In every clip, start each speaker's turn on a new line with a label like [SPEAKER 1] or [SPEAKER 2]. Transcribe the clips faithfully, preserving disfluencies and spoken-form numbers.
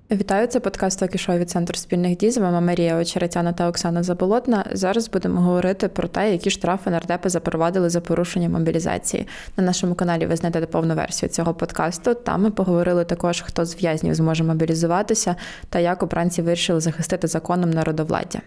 [SPEAKER 1] Вітаю, це подкаст «Токішоу» від Центру спільних дій. З вами Марія Очеретяна та Оксана Заболотна. Зараз будемо говорити про те, які штрафи нардепи запровадили за порушення мобілізації. На нашому каналі ви знайдете повну версію цього подкасту. Там ми поговорили також, хто з в'язнів зможе мобілізуватися та як обранці вирішили захистити законом народовладдя.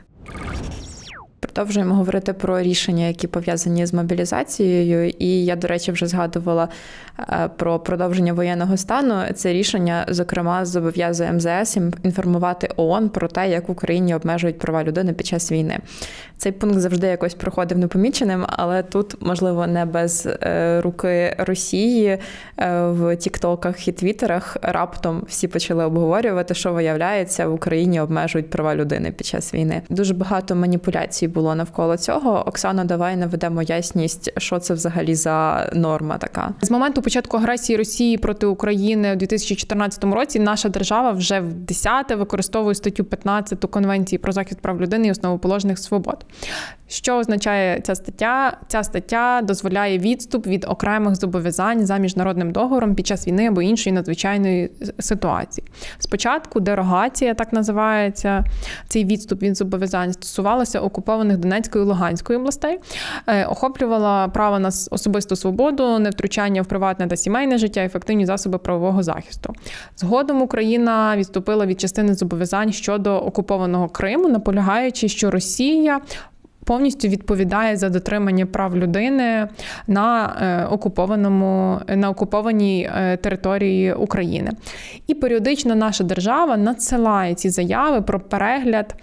[SPEAKER 1] Продовжуємо говорити про рішення, які пов'язані з мобілізацією. І я, до речі, вже згадувала про продовження воєнного стану. Це рішення, зокрема, зобов'язує ем зе ес інформувати ООН про те, як в Україні обмежують права людини під час війни. Цей пункт завжди якось проходив непоміченим, але тут, можливо, не без руки Росії в тіктоках і твіттерах раптом всі почали обговорювати, що, виявляється, в Україні обмежують права людини під час війни. Дуже багато маніпуляцій було навколо цього. Оксано, давай наведемо ясність, що це взагалі за норма така.
[SPEAKER 2] З моменту початку агресії Росії проти України у дві тисячі чотирнадцятому році наша держава вже в десяте використовує статтю п'ятнадцяту Конвенції про захист прав людини і основоположних свобод. Що означає ця стаття? Ця стаття дозволяє відступ від окремих зобов'язань за міжнародним договором під час війни або іншої надзвичайної ситуації. Спочатку дерогація, так називається, цей відступ від зобов'язань, стосувалася окупованих Донецької і Луганської областей, охоплювала право на особисту свободу, невтручання в приватне та сімейне життя, ефективні засоби правового захисту. Згодом Україна відступила від частини зобов'язань щодо окупованого Криму, наполягаючи, що Росія повністю відповідає за дотримання прав людини на окупованому, на окупованій території України. І періодично наша держава надсилає ці заяви про перегляд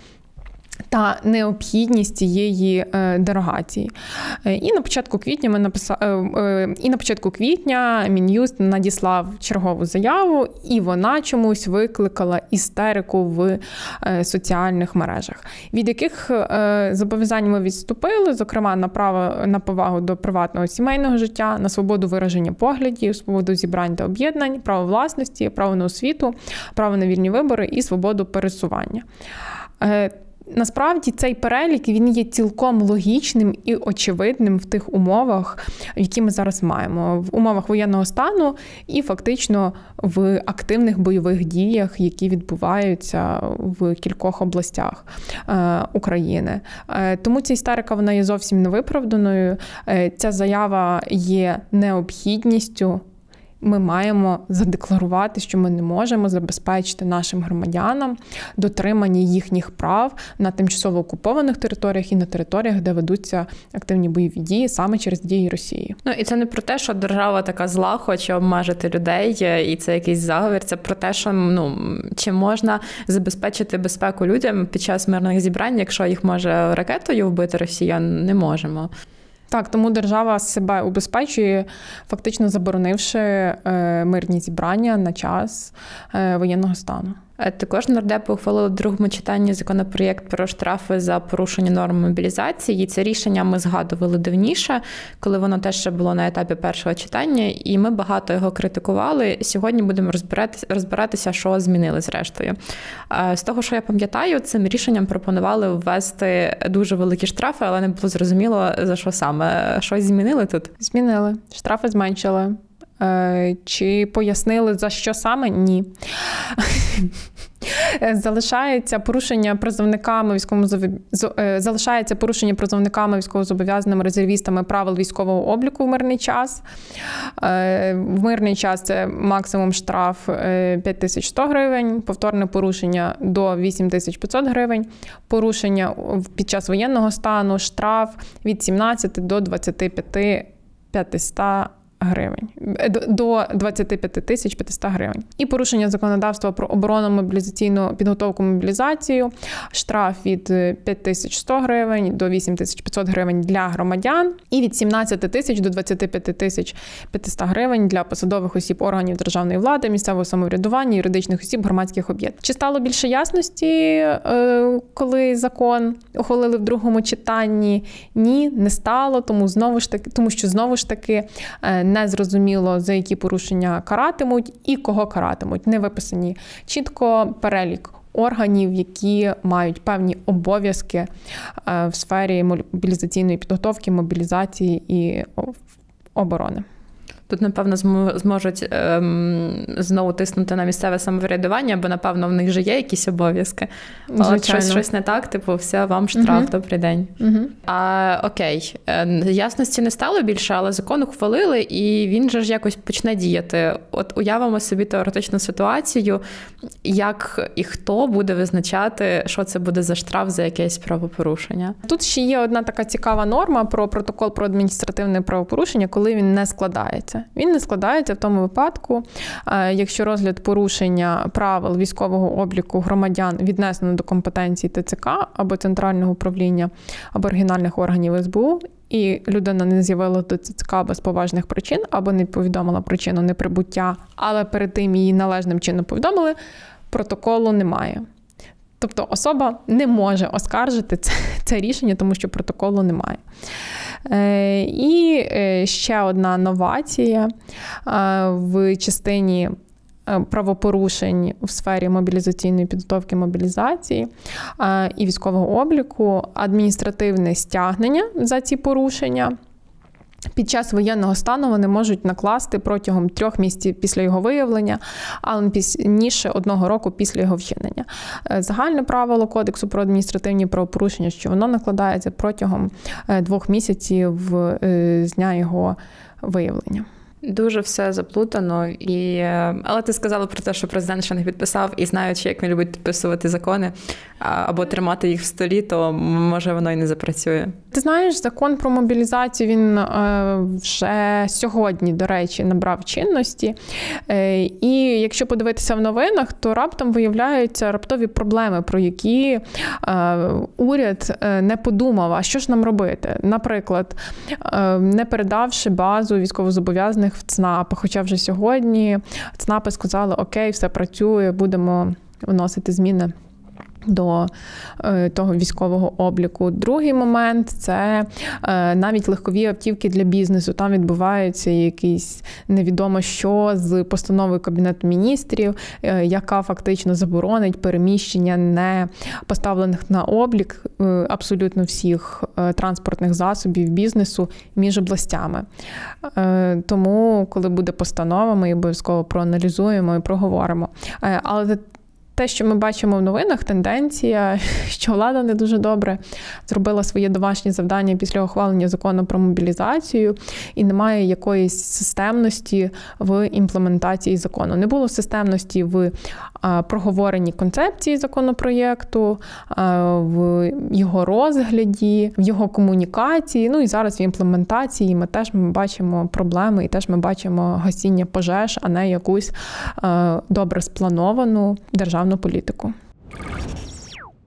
[SPEAKER 2] та необхідність цієї дерогації. І на початку квітня ми написали, і на початку квітня Мін'юст надіслав чергову заяву, і вона чомусь викликала істерику в соціальних мережах. Від яких зобов'язань ми відступили, зокрема на право на повагу до приватного сімейного життя, на свободу вираження поглядів, свободу зібрань та об'єднань, право власності, право на освіту, право на вільні вибори і свободу пересування. Насправді цей перелік, він є цілком логічним і очевидним в тих умовах, які ми зараз маємо. В умовах воєнного стану і фактично в активних бойових діях, які відбуваються в кількох областях е, України. Е, тому ця істерика, вона є зовсім невиправданою. Е, ця заява є необхідністю. Ми маємо задекларувати, що ми не можемо забезпечити нашим громадянам дотримання їхніх прав на тимчасово окупованих територіях і на територіях, де ведуться активні бойові дії саме через дії Росії.
[SPEAKER 1] Ну і це не про те, що держава така зла, хоче обмежити людей, і це якийсь заговір. Це про те, що ну чи можна забезпечити безпеку людям під час мирних зібрань, якщо їх може ракетою вбити Росія, не можемо.
[SPEAKER 2] Так, тому держава себе убезпечує, фактично заборонивши мирні зібрання на час воєнного стану.
[SPEAKER 1] Також нардепи ухвалили в другому читанні законопроєкт про штрафи за порушення норм мобілізації. І це рішення ми згадували давніше, коли воно теж ще було на етапі першого читання, і ми багато його критикували. Сьогодні будемо розбиратися, розбиратися, що змінили зрештою. З того, що я пам'ятаю, цим рішенням пропонували ввести дуже великі штрафи, але не було зрозуміло, за що саме. Щось змінили тут?
[SPEAKER 2] Змінили. Штрафи зменшили. Чи пояснили, за що саме? Ні. Залишається порушення призовниками військовому залишається порушення призовниками військовозобов'язаними резервістами правил військового обліку в мирний час. В мирний час це максимум штраф п'ять тисяч сто гривень, повторне порушення до вісім тисяч п'ятсот гривень, порушення під час воєнного стану штраф від сімнадцяти до двадцяти п'яти п'ятисот гривень. До двадцять п'ять тисяч п'ятисот гривень. І порушення законодавства про оборонну мобілізаційну підготовку мобілізацію, штраф від п'ять тисяч сто гривень до вісім тисяч п'ятсот гривень для громадян і від сімнадцяти тисяч до двадцяти п'яти тисяч п'ятисот гривень для посадових осіб органів державної влади, місцевого самоврядування, юридичних осіб, громадських об'єктів. Чи стало більше ясності, коли закон ухвалили в другому читанні? Ні, не стало, тому знову ж таки, тому що знову ж таки не зрозуміло, за які порушення каратимуть і кого каратимуть. Не виписані чітко перелік органів, які мають певні обов'язки в сфері мобілізаційної підготовки, мобілізації і оборони.
[SPEAKER 1] Тут, напевно, зможуть ем, знову тиснути на місцеве самоврядування, бо, напевно, в них же є якісь обов'язки. Але щось, щось не так, типу, все, вам штраф, угу. добрий день.
[SPEAKER 2] Угу.
[SPEAKER 1] А, окей, ясності не стало більше, але закон ухвалили, і він же ж якось почне діяти. От уявимо собі теоретичну ситуацію, як і хто буде визначати, що це буде за штраф за якесь правопорушення.
[SPEAKER 2] Тут ще є одна така цікава норма про протокол про адміністративне правопорушення, коли він не складається. Він не складається в тому випадку, якщо розгляд порушення правил військового обліку громадян віднесено до компетенції ТЦК або Центрального управління, або оригінальних органів ес бе у, і людина не з'явила до ТЦК без поважних причин, або не повідомила причину неприбуття, але перед тим її належним чином повідомили, протоколу немає. Тобто особа не може оскаржити це, це рішення, тому що протоколу немає. Е, і ще одна новація е, в частині правопорушень в сфері мобілізаційної підготовки, мобілізації е, і військового обліку, адміністративне стягнення за ці порушення. Під час воєнного стану вони можуть накласти протягом трьох місяців після його виявлення, але пізніше одного року після його вчинення. Загальне правило Кодексу про адміністративні правопорушення, що воно накладається протягом двох місяців з дня його виявлення.
[SPEAKER 1] Дуже все заплутано. І... Але ти сказала про те, що президент ще не підписав, і знаючи, як він любить підписувати закони або тримати їх в столі, то, може, воно і не запрацює.
[SPEAKER 2] Ти знаєш, закон про мобілізацію, він вже сьогодні, до речі, набрав чинності. І якщо подивитися в новинах, то раптом виявляються раптові проблеми, про які уряд не подумав, а що ж нам робити. Наприклад, не передавши базу військовозобов'язаних в ЦНАП, хоча вже сьогодні ЦНАПи сказали, окей, все працює, будемо вносити зміни до е, того військового обліку. Другий момент – це е, навіть легкові автівки для бізнесу. Там відбувається якийсь невідомо що з постановою Кабінету міністрів, е, яка фактично заборонить переміщення не поставлених на облік е, абсолютно всіх е, транспортних засобів бізнесу між областями. Е, тому, коли буде постанова, ми обов'язково проаналізуємо і проговоримо. Е, але те, що ми бачимо в новинах, тенденція, що влада не дуже добре зробила своє домашнє завдання після ухвалення закону про мобілізацію і немає якоїсь системності в імплементації закону. Не було системності в проговоренні концепції законопроєкту, в його розгляді, в його комунікації, ну і зараз в імплементації ми теж ми бачимо проблеми і теж ми бачимо гасіння пожеж, а не якусь добре сплановану державну політику.